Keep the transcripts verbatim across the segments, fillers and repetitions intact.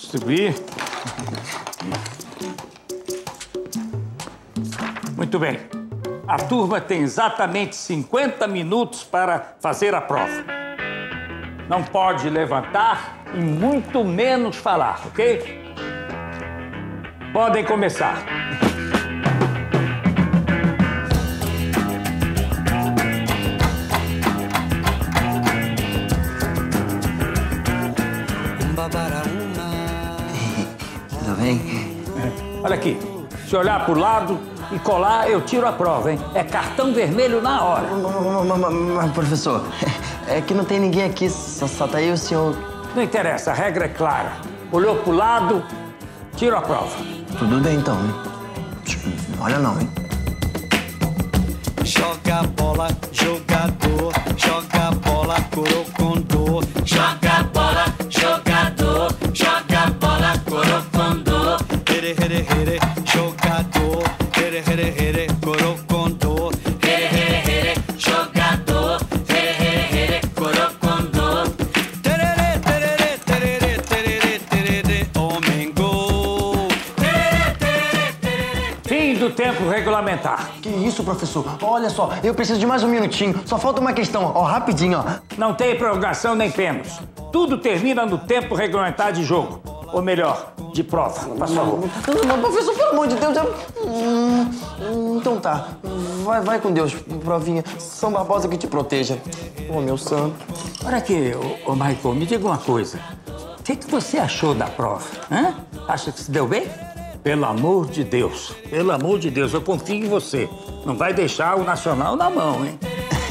Distribuir. Muito bem. A turma tem exatamente cinquenta minutos para fazer a prova. Não pode levantar e muito menos falar, ok? Podem começar. Tudo bem? É. Olha aqui, se olhar para o lado e colar, eu tiro a prova, hein? É cartão vermelho na hora. Mas, professor, é que não tem ninguém aqui, só, só tá aí o senhor. Não interessa, a regra é clara. Olhou para o lado, tiro a prova. Tudo bem, então, hein? Olha não, hein? Joga bola, jogador, joga bola, corocondô. Joga bola, jogador, joga bola, corocondô. Here, here, here, jogador, here, here, here, corocondô. Here, here, here, jogador, here, here, here, corocondô. Tererê, tererê, tererê, tererê, tererê, homem gol. Tererê, tererê, tererê. Fim do tempo regulamentar. Que isso, professor? Olha só, eu preciso de mais um minutinho. Só falta uma questão, ó, rapidinho, ó. Não tem prorrogação nem pênaltis. Tudo termina no tempo regulamentar de jogo. Ou melhor, de prova. Por favor. Não, professor, pelo amor de Deus. Eu... Hum, então tá. Vai, vai com Deus, provinha. São Barbosa que te proteja. Ô, oh, meu santo. Olha aqui, ô, ô Michael, me diga uma coisa. O que, que você achou da prova? Hã? Acha que se deu bem? Pelo amor de Deus. Pelo amor de Deus, eu confio em você. Não vai deixar o Nacional na mão, hein?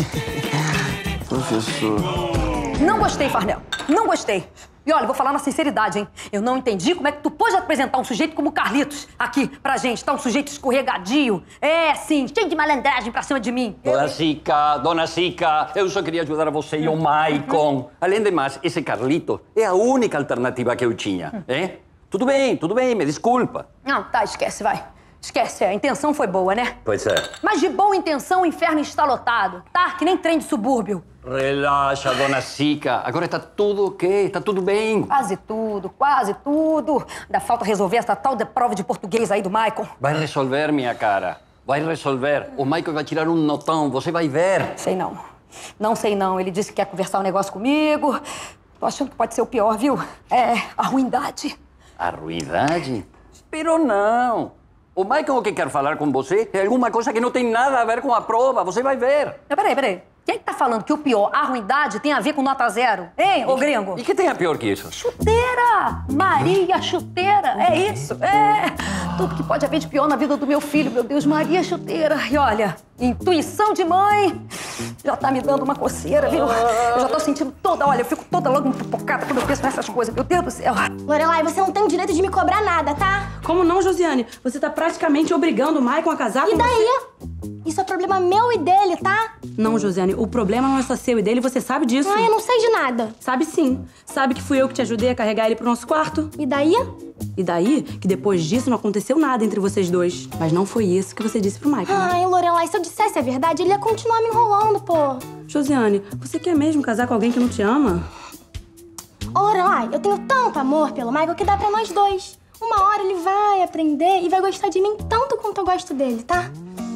Professor... Não gostei, Farnel. Não gostei. E olha, vou falar na sinceridade, hein? Eu não entendi como é que tu pôde apresentar um sujeito como o Carlitos aqui pra gente. Tá um sujeito escorregadio. É, sim, cheio de malandragem pra cima de mim. Dona Zica, Dona Zica, eu só queria ajudar você e o Maicon. Além de mais, esse Carlito é a única alternativa que eu tinha, hein? Tudo bem, tudo bem, me desculpa. Não, tá, esquece, vai. Esquece, a intenção foi boa, né? Pois é. Mas de boa intenção, o inferno está lotado, tá? Que nem trem de subúrbio. Relaxa, Dona Zica. Agora está tudo ok, está tudo bem. Quase tudo, quase tudo. Ainda falta resolver essa tal de prova de português aí do Michael. Vai resolver, minha cara. Vai resolver. O Michael vai tirar um notão, você vai ver. Sei não. Não sei não. Ele disse que quer conversar um negócio comigo. Tô achando que pode ser o pior, viu? É a ruindade. A ruindade? Pero não. O Michael o que quer falar com você é alguma coisa que não tem nada a ver com a prova. Você vai ver. Não, peraí, peraí. Quem é que tá falando que o pior, a ruindade, tem a ver com nota zero? Hein, ô gringo? E que tem a pior que isso? Chuteira! Maria Chuteira! É isso, é! Tudo que pode haver de pior na vida do meu filho, meu Deus, Maria Chuteira. E olha, intuição de mãe já tá me dando uma coceira, viu? Eu já tô sentindo toda, olha, eu fico toda logo empopocada quando eu penso nessas coisas. Meu Deus do céu! Lorelai, você não tem o direito de me cobrar nada, tá? Como não, Josiane? Você tá praticamente obrigando o Maicon a casar com você. E daí? Você. Isso é problema meu e dele, tá? Não, Josiane, o problema não é só seu e dele, você sabe disso. Ah, eu não sei de nada. Sabe sim. Sabe que fui eu que te ajudei a carregar ele pro nosso quarto? E daí? E daí que depois disso não aconteceu nada entre vocês dois. Mas não foi isso que você disse pro Michael. Ai, Lorelai, se eu dissesse a verdade, ele ia continuar me enrolando, pô. Josiane, você quer mesmo casar com alguém que não te ama? Ô, Lorelai, eu tenho tanto amor pelo Michael que dá pra nós dois. Uma hora ele vai aprender e vai gostar de mim tanto quanto eu gosto dele, tá?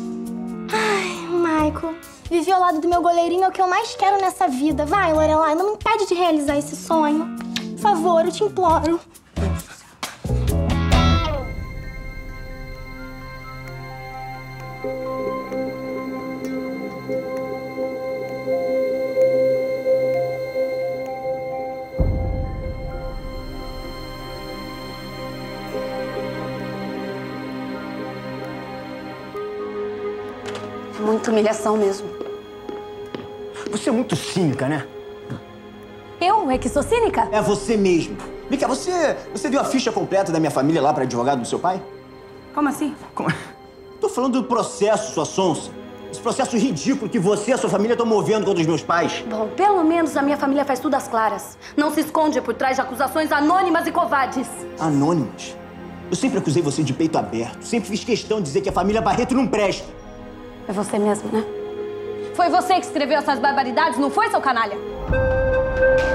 Ai, Michael, viver ao lado do meu goleirinho é o que eu mais quero nessa vida. Vai, Lorelai, não me impede de realizar esse sonho. Por favor, eu te imploro. Muita humilhação mesmo. Você é muito cínica, né? Eu? É que sou cínica? É você mesmo. Mica, você, você deu a ficha completa da minha família lá pra advogado do seu pai? Como assim? Como? Tô falando do processo, sua sonsa. Esse processo ridículo que você e a sua família estão movendo contra os meus pais. Bom, pelo menos a minha família faz tudo às claras. Não se esconde por trás de acusações anônimas e covardes. Anônimas? Eu sempre acusei você de peito aberto. Sempre fiz questão de dizer que a família Barreto não presta. É você mesmo, né? Foi você que escreveu essas barbaridades, não foi, seu canalha?